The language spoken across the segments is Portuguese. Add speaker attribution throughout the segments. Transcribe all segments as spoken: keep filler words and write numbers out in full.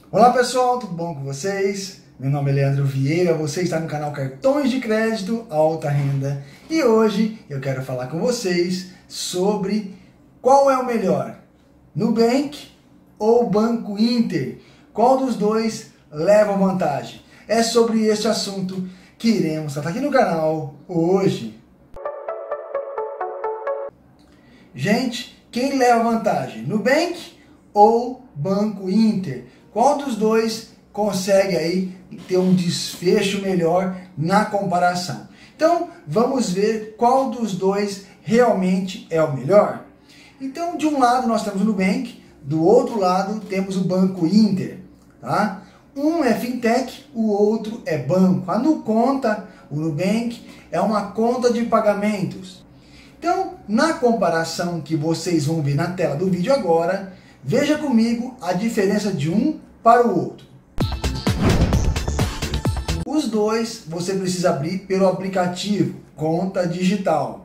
Speaker 1: Olá pessoal, tudo bom com vocês? Meu nome é Leandro Vieira, você está no canal Cartões de Crédito Alta Renda e hoje eu quero falar com vocês sobre qual é o melhor, Nubank ou Banco Inter? Qual dos dois leva vantagem? É sobre este assunto que iremos tratar aqui no canal hoje. Gente, quem leva vantagem, Nubank ou Banco Inter? Qual dos dois consegue aí ter um desfecho melhor na comparação? Então, vamos ver qual dos dois realmente é o melhor. Então, de um lado nós temos o Nubank, do outro lado temos o Banco Inter, tá? Um é fintech, o outro é banco. A Nuconta, o Nubank, é uma conta de pagamentos. Então, na comparação que vocês vão ver na tela do vídeo agora, veja comigo a diferença de um para o outro. Os dois você precisa abrir pelo aplicativo Conta Digital.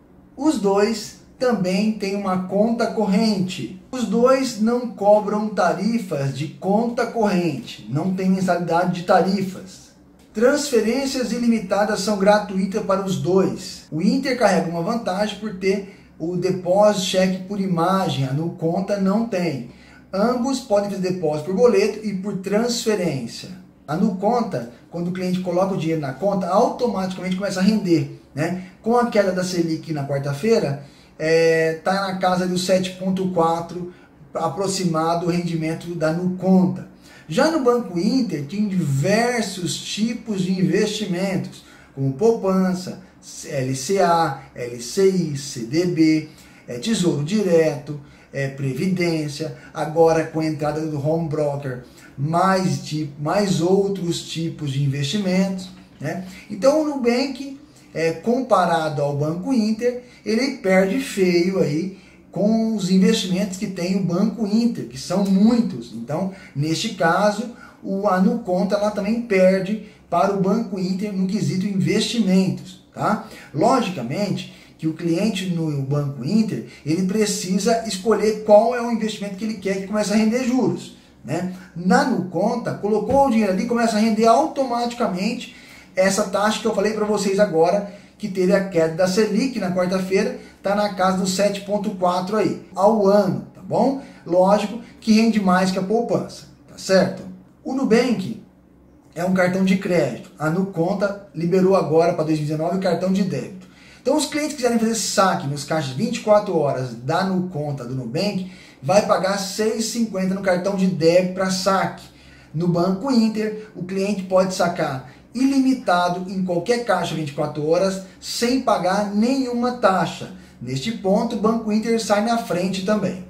Speaker 1: Os dois também têm uma conta corrente. Os dois não cobram tarifas de conta corrente, não tem mensalidade de tarifas. Transferências ilimitadas são gratuitas para os dois. O Inter carrega uma vantagem por ter o depósito cheque por imagem, a Nuconta não tem. Ambos podem fazer depósito por boleto e por transferência. A Nuconta, quando o cliente coloca o dinheiro na conta, automaticamente começa a render, né? Com a queda da Selic na quarta-feira, está é, na casa dos sete vírgula quatro aproximado o rendimento da Nuconta. Já no Banco Inter, tem diversos tipos de investimentos, como poupança, L C A, L C I, C D B, é, Tesouro Direto, é, Previdência, agora com a entrada do Home Broker, mais, tipo, mais outros tipos de investimentos, né? Então o Nubank, é, comparado ao Banco Inter, ele perde feio aí com os investimentos que tem o Banco Inter, que são muitos. Então, neste caso, o, a Nuconta ela também perde para o Banco Inter no quesito investimentos, tá? Logicamente que o cliente no Banco Inter, ele precisa escolher qual é o investimento que ele quer que comece a render juros, né? Na Nuconta, colocou o dinheiro ali, começa a render automaticamente essa taxa que eu falei para vocês agora, que teve a queda da Selic na quarta-feira, está na casa dos sete vírgula quatro aí, ao ano, tá bom? Lógico que rende mais que a poupança, tá certo? O Nubank é um cartão de crédito, a Nuconta liberou agora para dois mil e dezenove o cartão de débito. Então os clientes que quiserem fazer saque nos caixas vinte e quatro horas da Nuconta do Nubank, vai pagar seis reais e cinquenta centavos no cartão de débito para saque. No Banco Inter, o cliente pode sacar ilimitado em qualquer caixa vinte e quatro horas, sem pagar nenhuma taxa. Neste ponto, o Banco Inter sai na frente também.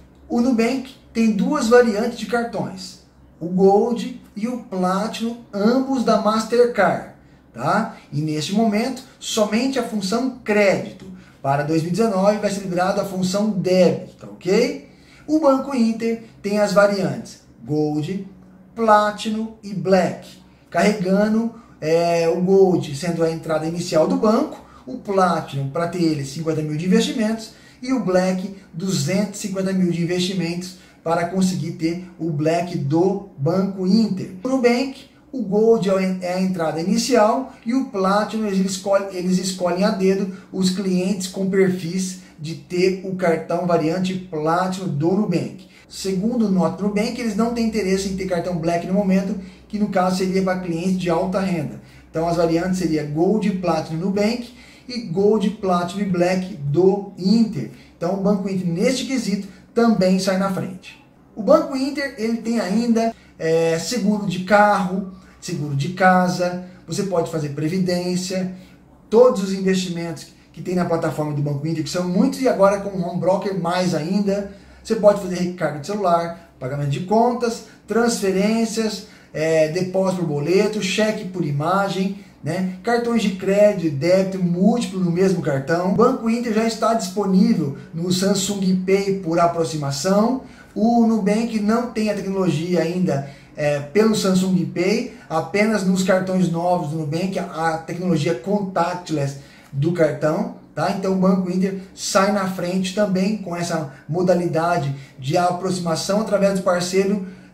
Speaker 1: O Nubank tem duas variantes de cartões, o Gold e o Platinum, ambos da Mastercard, tá? E neste momento, somente a função crédito. Para dois mil e dezenove vai ser liberada a função débito, tá ok? O Banco Inter tem as variantes Gold, Platinum e Black, carregando é, o Gold sendo a entrada inicial do banco, o Platinum para ter ele cinquenta mil de investimentos e o Black duzentos e cinquenta mil de investimentos para conseguir ter o Black do Banco Inter. No Nubank, o Gold é a entrada inicial e o Platinum eles escolhem, eles escolhem a dedo os clientes com perfis de ter o cartão variante Platinum do Nubank. Segundo nota do Nubank, eles não têm interesse em ter cartão Black no momento, que no caso seria para clientes de alta renda. Então as variantes seriam Gold, Platinum Nubank e Gold, Platinum e Black do Inter. Então o Banco Inter neste quesito também sai na frente. O Banco Inter ele tem ainda é, seguro de carro, seguro de casa, você pode fazer previdência, todos os investimentos que tem na plataforma do Banco Inter, que são muitos, e agora com o Home Broker mais ainda. Você pode fazer recarga de celular, pagamento de contas, transferências, é, depósito por boleto, cheque por imagem, né? Cartões de crédito e débito múltiplo no mesmo cartão. O Banco Inter já está disponível no Samsung Pay por aproximação. O Nubank não tem a tecnologia ainda é, pelo Samsung Pay, apenas nos cartões novos do Nubank, a, a tecnologia contactless do cartão. Tá? Então o Banco Inter sai na frente também com essa modalidade de aproximação através do parceiro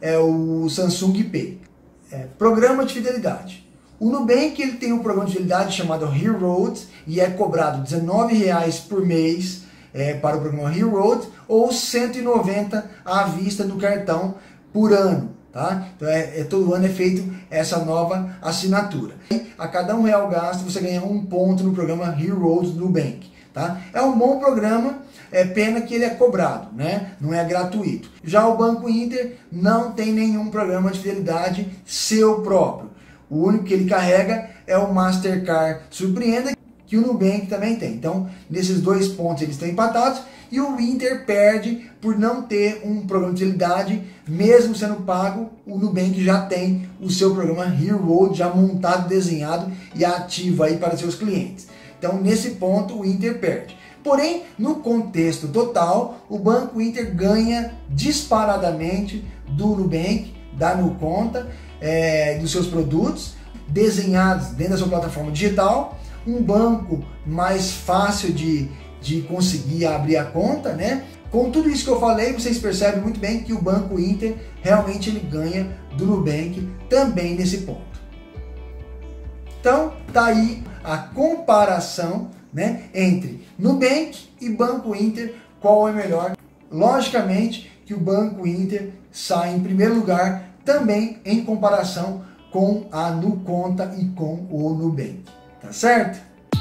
Speaker 1: é o Samsung Pay. É, programa de fidelidade. O Nubank ele tem um programa de fidelidade chamado Heroes e é cobrado dezenove reais por mês é, para o programa Heroes ou cento e noventa reais à vista no cartão por ano. Tá? Então é, é, todo ano é feito essa nova assinatura. A cada um real gasto você ganha um ponto no programa Heroes do Nubank. Tá? É um bom programa, é pena que ele é cobrado, né? Não é gratuito. Já o Banco Inter não tem nenhum programa de fidelidade seu próprio. O único que ele carrega é o Mastercard Surpreenda, que o Nubank também tem. Então, nesses dois pontos eles estão empatados e o Inter perde por não ter um programa de fidelidade, mesmo sendo pago. O Nubank já tem o seu programa Hero já montado, desenhado e ativo aí para seus clientes. Então, nesse ponto, o Inter perde. Porém, no contexto total, o Banco Inter ganha disparadamente do Nubank, da Nuconta, é, dos seus produtos desenhados dentro da sua plataforma digital, um banco mais fácil de, de conseguir abrir a conta, né? Com tudo isso que eu falei, vocês percebem muito bem que o Banco Inter realmente ele ganha do Nubank também nesse ponto. Então, tá aí a comparação, né, entre Nubank e Banco Inter, qual é melhor. Logicamente que o Banco Inter sai em primeiro lugar também em comparação com a Nuconta e com o Nubank. Tá certo?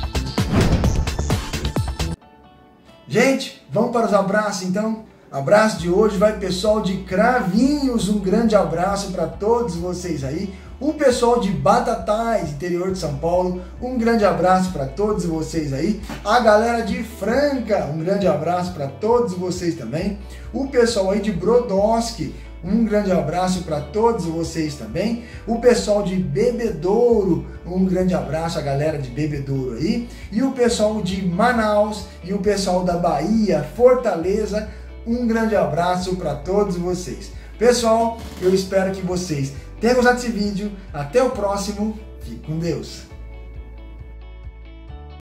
Speaker 1: Gente, vamos para os abraços então? Abraço de hoje vai pessoal de Cravinhos, um grande abraço para todos vocês aí. O pessoal de Batatais, interior de São Paulo, um grande abraço para todos vocês aí. A galera de Franca, um grande abraço para todos vocês também. O pessoal aí de Brodowski, um grande abraço para todos vocês também. O pessoal de Bebedouro, um grande abraço a galera de Bebedouro aí. E o pessoal de Manaus e o pessoal da Bahia, Fortaleza, um grande abraço para todos vocês. Pessoal, eu espero que vocês tenham gostado desse vídeo. Até o próximo. Fique com Deus.